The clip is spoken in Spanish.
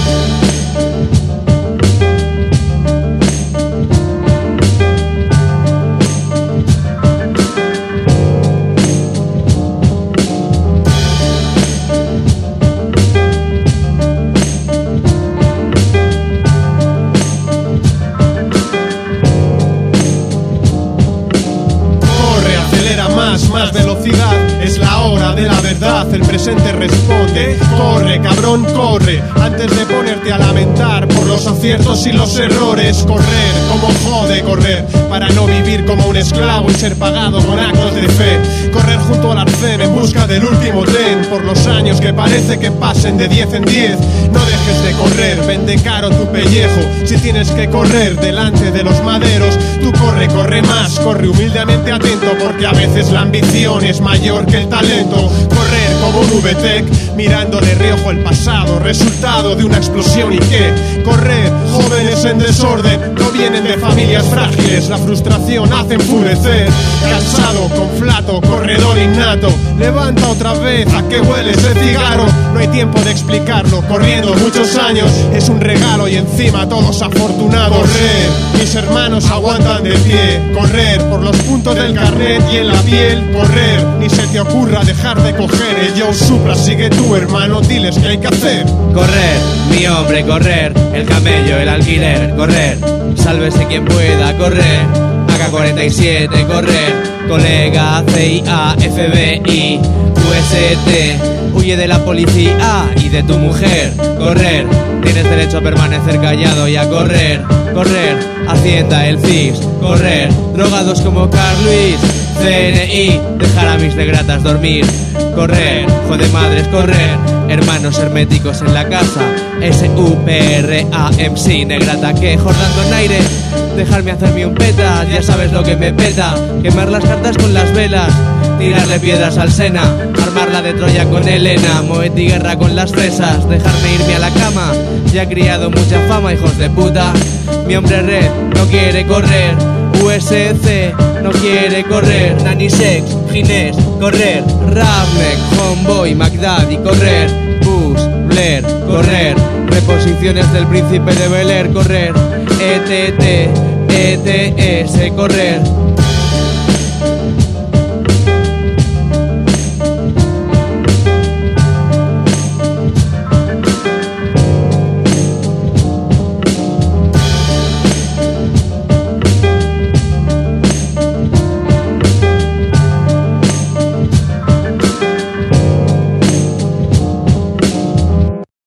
Más velocidad, es la hora de la verdad, el presente responde. Corre, cabrón, corre, antes de ponerte a lamentar por los aciertos y los errores. Correr, como jode correr, para no vivir como un esclavo y ser pagado con actos de fe. Correr junto al arcén en busca del último tren, por los años que parece que pasen de 10 en 10. No dejes de correr, vende caro tu pellejo. Si tienes que correr delante de los maderos, tú corre, corre más, corre humildemente atento, porque a veces la ambición es mayor que el talento. Correr como un VTEC, mirando de reojo el pasado, resultado de una explosión. ¿Y qué? Correr, jóvenes en desorden, no vienen de familias frágiles, la frustración hace enfurecer. Cansado, con flato, corredor innato, levanta otra vez, ¿a qué huele ese cigarro? No hay tiempo de explicarlo, corriendo muchos años es un regalo y encima todos afortunados. Correr, mis hermanos aguantan de pie, correr por los puntos del carnet y en la piel. Correr, ni se te ocurra dejar de coger el Joe Supra, sigue tú hermano, diles qué hay que hacer. Correr, mi hombre, correr, el camello, el alquiler, correr, sálvese quien pueda, correr, AK-47, correr, colega, CIA, FBI, UST, huye de la policía y de tu mujer, correr, tienes derecho a permanecer callado y a correr, correr, Hacienda, el CIS, correr, drogados como Carl Luis, CNI, dejar a mis negratas dormir, correr, jode madres, correr, hermanos herméticos en la casa, SUPRAMC, negrata que jordando en aire, dejarme hacerme un peta, ya sabes lo que me peta, quemar las cartas con las velas, tirarle piedras al Sena, armarla de Troya con Helena, Moeti guerra con las fresas, dejarme irme a la cama, ya he criado mucha fama, hijos de puta, mi hombre red no quiere correr, USC no quiere correr, Nanny Sex, Ginés, correr, Ravneck, Homeboy, McDaddy, correr, Bush, Blair, correr, reposiciones del príncipe de Bel Air, correr, ETT, ETS, correr,